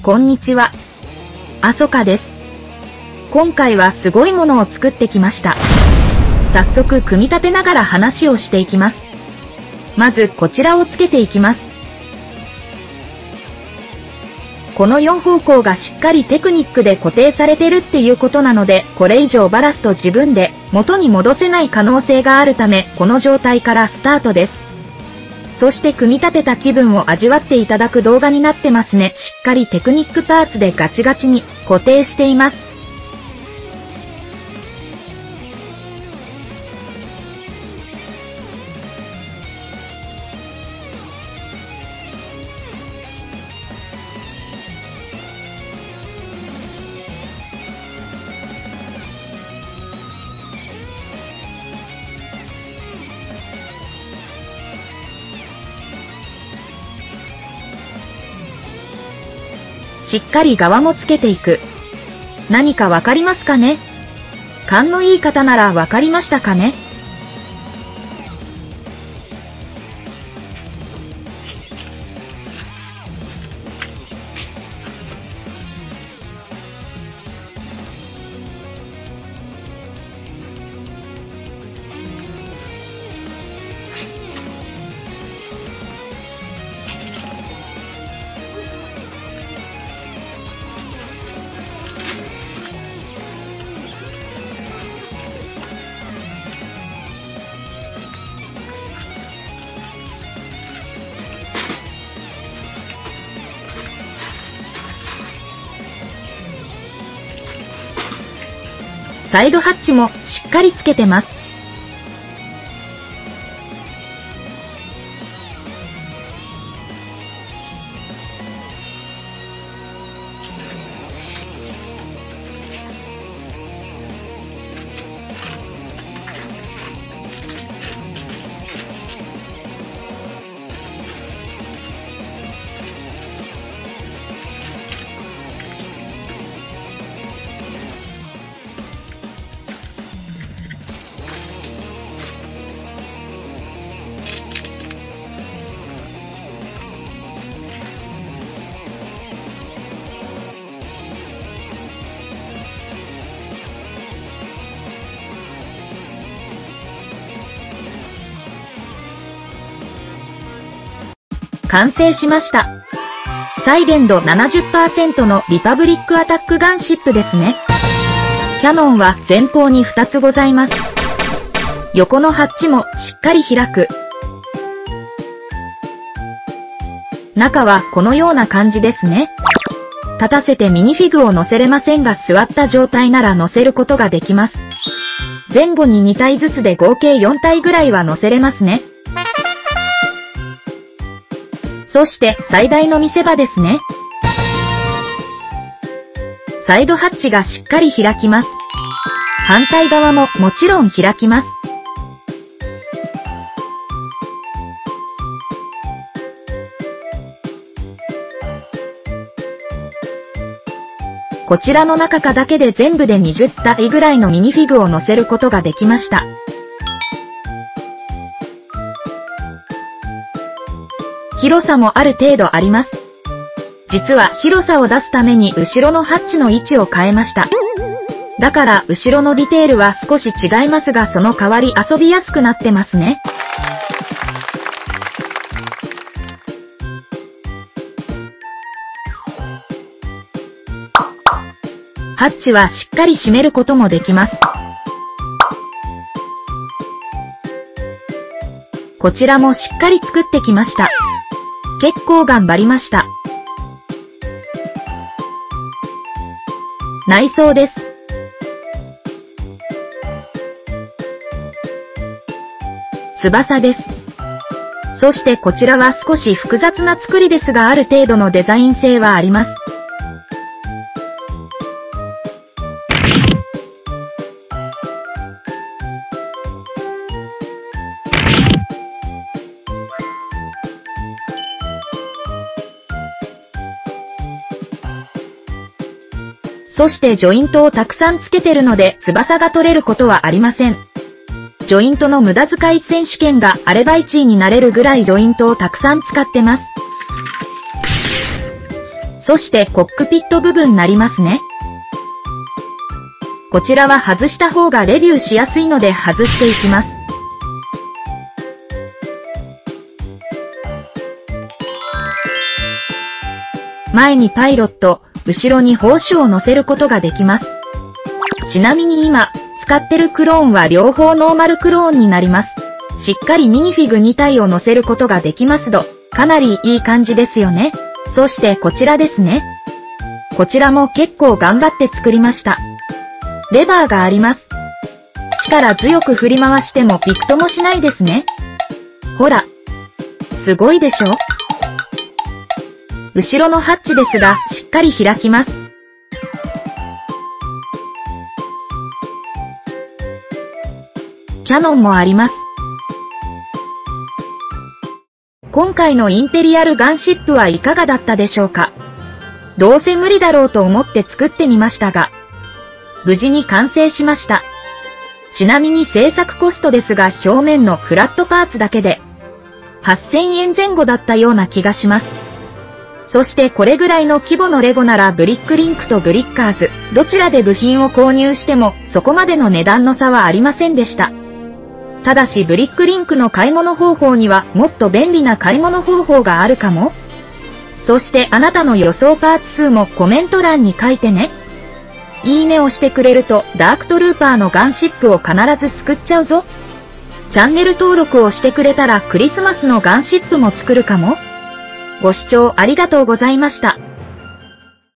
こんにちは。あそかです。今回はすごいものを作ってきました。早速組み立てながら話をしていきます。まずこちらをつけていきます。この4方向がしっかりテクニックで固定されてるっていうことなので、これ以上バラすと自分で元に戻せない可能性があるため、この状態からスタートです。そして組み立てた気分を味わっていただく動画になってますね。しっかりテクニックパーツでガチガチに固定しています。しっかり側もつけていく。何かわかりますかね？勘のいい方ならわかりましたかね？サイドハッチもしっかりつけてます。完成しました。サイレンド 70% のリパブリックアタックガンシップですね。キャノンは前方に2つございます。横のハッチもしっかり開く。中はこのような感じですね。立たせてミニフィグを乗せれませんが、座った状態なら乗せることができます。前後に2体ずつで合計4体ぐらいは乗せれますね。そして最大の見せ場ですね。サイドハッチがしっかり開きます。反対側ももちろん開きます。こちらの中だけで全部で20体ぐらいのミニフィグを乗せることができました。広さもある程度あります。実は広さを出すために後ろのハッチの位置を変えました。だから後ろのディテールは少し違いますが、その代わり遊びやすくなってますね。ハッチはしっかり閉めることもできます。こちらもしっかり作ってきました。結構頑張りました。内装です。翼です。そしてこちらは少し複雑な作りですが、ある程度のデザイン性はあります。そしてジョイントをたくさんつけてるので翼が取れることはありません。ジョイントの無駄遣い選手権があれば1位になれるぐらいジョイントをたくさん使ってます。 そしてコックピット部分になりますね。こちらは外した方がレビューしやすいので外していきます。前にパイロット、後ろに砲手を乗せることができます。ちなみに今、使ってるクローンは両方ノーマルクローンになります。しっかりミニフィグ2体を乗せることができますど、かなりいい感じですよね。そしてこちらですね。こちらも結構頑張って作りました。レバーがあります。力強く振り回してもびくともしないですね。ほら。すごいでしょ？後ろのハッチですが、しっかり開きます。キャノンもあります。今回のインペリアルガンシップはいかがだったでしょうか？どうせ無理だろうと思って作ってみましたが、無事に完成しました。ちなみに製作コストですが表面のフラットパーツだけで8000円前後だったような気がします。そしてこれぐらいの規模のレゴならブリックリンクとブリッカーズ、どちらで部品を購入してもそこまでの値段の差はありませんでした。ただしブリックリンクの買い物方法にはもっと便利な買い物方法があるかも。そしてあなたの予想パーツ数もコメント欄に書いてね。いいねをしてくれるとダークトルーパーのガンシップを必ず作っちゃうぞ。チャンネル登録をしてくれたらクリスマスのガンシップも作るかも。ご視聴ありがとうございました。